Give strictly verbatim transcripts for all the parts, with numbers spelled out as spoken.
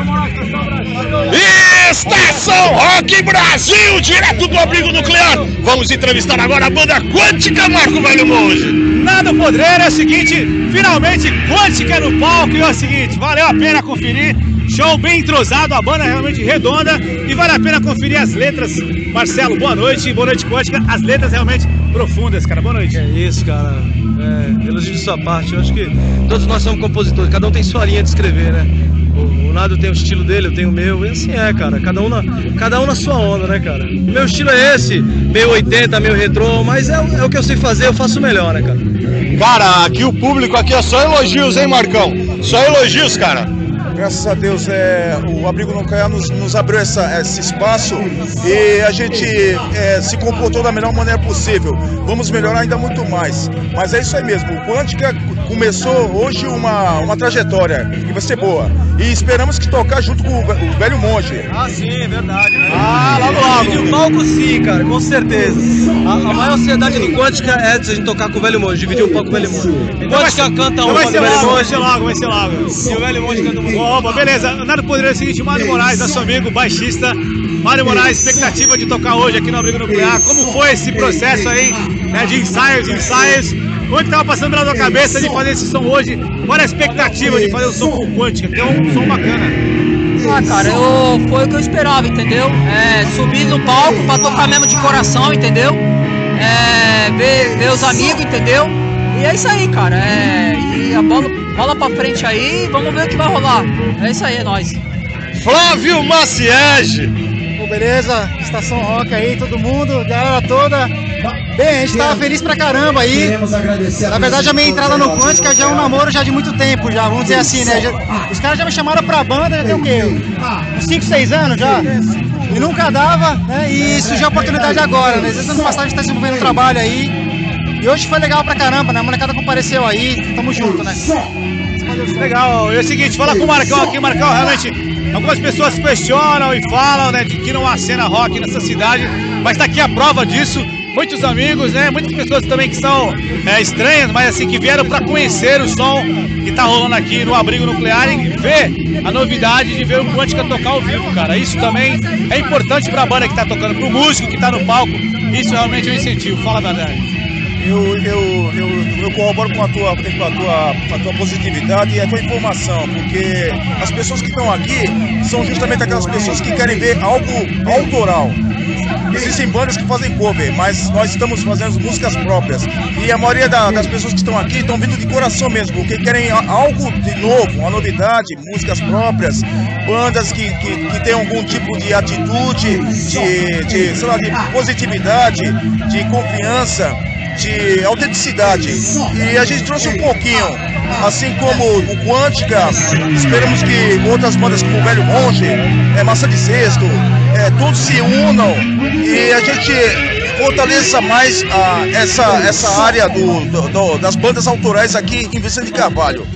Estação Rock Brasil, direto do abrigo nuclear. Vamos entrevistar agora a banda Quântica, Marco Velho Monge. Nada podreiro, é o seguinte, finalmente Quântica no palco, e é o seguinte, valeu a pena conferir, show bem entrosado, a banda é realmente redonda, e vale a pena conferir as letras. Marcelo, boa noite, boa noite Quântica, as letras realmente profundas, cara, boa noite. É isso, cara, é, elogio de sua parte, eu acho que todos nós somos compositores, cada um tem sua linha de escrever, né? O, o Nado tem o estilo dele, eu tenho o meu, e assim é, cara, cada um na, cada um na sua onda, né, cara? O meu estilo é esse, meio oitenta, meio retrô, mas é, é o que eu sei fazer, eu faço melhor, né, cara? Cara, aqui o público aqui é só elogios, hein, Marcão? Só elogios, cara. Graças a Deus, é, o Abrigo Nuclear nos, nos abriu essa, esse espaço e a gente é, se comportou da melhor maneira possível. Vamos melhorar ainda muito mais. Mas é isso aí mesmo, o Quântica começou hoje uma, uma trajetória que vai ser boa. E esperamos que tocar junto com o, o Velho Monge. Ah, sim, é verdade. Né? Ah, logo logo. Dividir o palco sim, cara, com certeza. A, a maior ansiedade do Quântica é a gente tocar com o Velho Monge, dividir o palco com o Velho Monge. O Quântica canta uma vai do ser Velho logo, vai Monge. ser logo, vai ser logo. E o Velho Monge canta uma. Opa, beleza, nada poderia ser o seguinte, Mário Moraes, nosso amigo baixista. Mário Moraes, expectativa de tocar hoje aqui no Abrigo Nuclear. Como foi esse processo aí, né, de ensaios, de ensaios? Como é que estava passando pela tua cabeça de fazer esse som hoje? Qual é a expectativa de fazer o som com o Quântica? Que é um som bacana. Ah, cara, eu, foi o que eu esperava, entendeu? É, subir no palco pra tocar mesmo de coração, entendeu? É, ver, ver os amigos, entendeu? E é isso aí, cara. É, e a bola, bola pra frente aí, vamos ver o que vai rolar. É isso aí, é nóis. Flávio Maciege. Pô, beleza? Estação Rock aí, todo mundo, galera toda. Bem, a gente tava feliz pra caramba aí. Na verdade, a minha entrada no Quântica já é um namoro já de muito tempo, já, vamos dizer assim, né? Já, os caras já me chamaram pra banda, já tem o quê? Uns cinco, seis anos já? E nunca dava, né? E surgiu a oportunidade agora, né? Às vezes ano passado a gente tá desenvolvendo um trabalho aí. E hoje foi legal pra caramba, né? A molecada compareceu aí, tamo junto, né? Legal, e é o seguinte, fala com o Marcão aqui, Marcão, realmente, algumas pessoas questionam e falam, né, de que não há cena rock nessa cidade, mas tá aqui a prova disso. Muitos amigos, né? Muitas pessoas também que são é, estranhas, mas assim, que vieram para conhecer o som que tá rolando aqui no Abrigo Nuclear e ver a novidade de ver o Quântica tocar ao vivo, cara. Isso também é importante pra banda que tá tocando, pro músico que tá no palco. Isso realmente é um incentivo, fala a verdade. Eu, eu, eu, eu corroboro com a, tua, com, a tua, com a tua positividade e a tua informação, porque as pessoas que estão aqui são justamente aquelas pessoas que querem ver algo autoral. Existem bandas que fazem cover, mas nós estamos fazendo músicas próprias. E a maioria da, das pessoas que estão aqui estão vindo de coração mesmo, porque querem algo de novo, uma novidade, músicas próprias, bandas que, que, que têm algum tipo de atitude, de, de, sei lá, de positividade, de confiança, de autenticidade. E a gente trouxe um pouquinho, assim como o Quântica, esperamos que outras bandas como o Velho Monge, é, Massa de Cesto, é, todos se unam e a gente fortaleça mais a, essa, essa área do, do, do, das bandas autorais aqui em Vicente de Carvalho.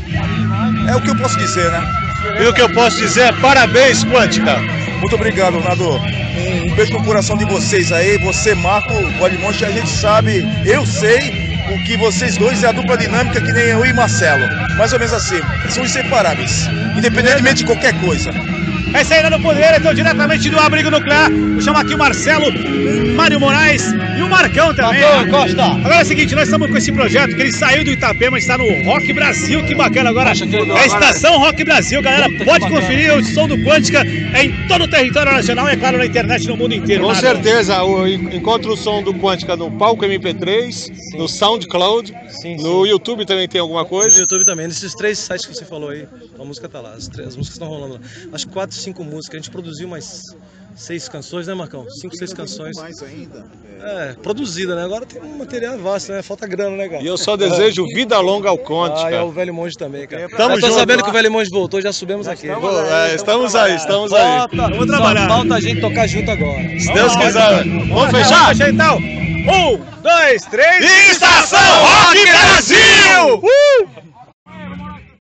É o que eu posso dizer, né? E o que eu posso dizer é parabéns, Quântica. Muito obrigado, Nado. Um, um beijo no coração de vocês aí. Você, Marco, o Alimonte, a gente sabe, eu sei o que vocês dois é a dupla dinâmica que nem eu e Marcelo. Mais ou menos assim, são inseparáveis, independentemente de qualquer coisa. É isso aí, Nando Poder, então diretamente do Abrigo Nuclear. Vou chamar aqui o Marcelo, Mário Moraes e o Marcão também. Marcão Costa. Agora é o seguinte, nós estamos com esse projeto que ele saiu do Itapema, está no Rock Brasil, que bacana agora. É a Estação Rock Brasil, galera, pode conferir o som do Quântica é em todo o território nacional e, é claro, na internet no mundo inteiro. Com Nado. certeza, o, encontra o som do Quântica no Palco M P três, sim, no SoundCloud, sim, no sim. YouTube também tem alguma coisa? No YouTube também, nesses três sites que você falou aí, a música tá lá, as, três, as músicas estão rolando lá. Acho que quatro, cinco músicas, a gente produziu mais seis canções, né, Marcão? Cinco, seis canções. Mais ainda. É, produzida, né? Agora tem um material vasto, né? Falta grana, né, cara? E eu só desejo vida longa ao Quântica. Ah, e ao Velho Monge também, cara. Tamo eu tô junto, sabendo lá. que o Velho Monge voltou, já subimos já aqui. Estamos, é, estamos aí, estamos aí. Falta, vamos trabalhar. Só falta a gente tocar junto agora. Se Deus quiser. Vamos fechar? Vamos então. Um, dois, três. Estação Rock Brasil! Uh!